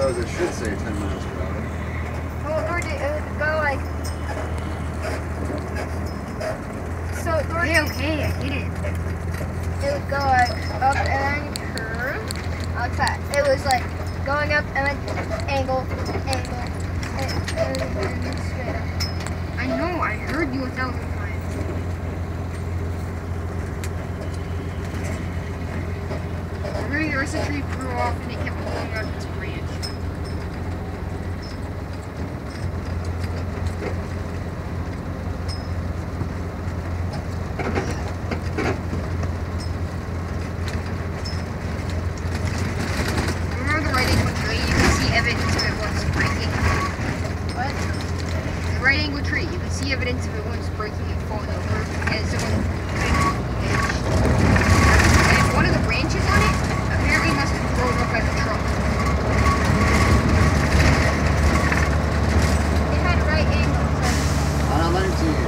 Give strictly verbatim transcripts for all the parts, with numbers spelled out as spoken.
suppose it should say ten miles per hour. Well, or it would go like. So, or Okay, okay, I get it. It would go like up and then curve. Like that. It was like going up and then angle, angle, and, and then straight up. I know, I heard you a thousand times. Remember the rest of the tree grew off and it kept pulling out its branch. Remember the right angle tree? You can see evidence of it once breaking. What? The right angle tree, you can see evidence of it once breaking and falling over and someone cutting off the edge. And one of the branches on it apparently must have blown up by the truck. It had right angles. On a nineteen.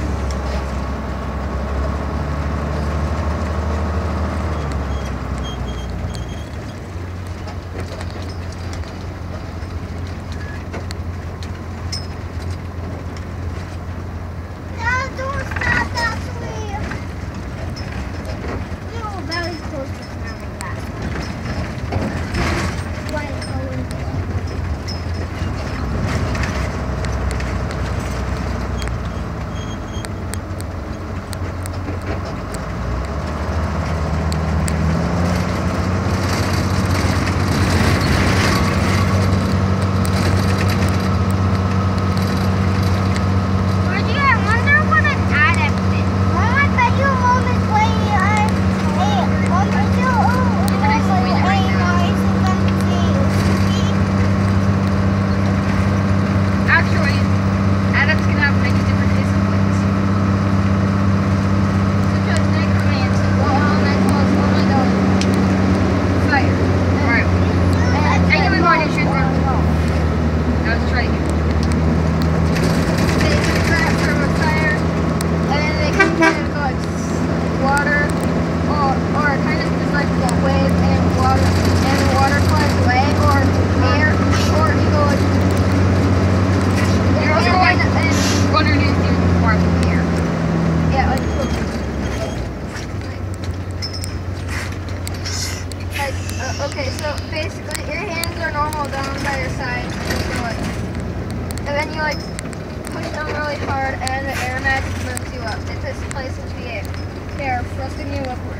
Okay, so basically your hands are normal down by your sides, and then you like push down really hard, and the air magic moves you up. It displaces the air, air thrusting you upward.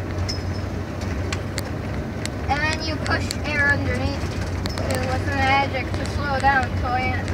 And then you push air underneath with the magic to slow down until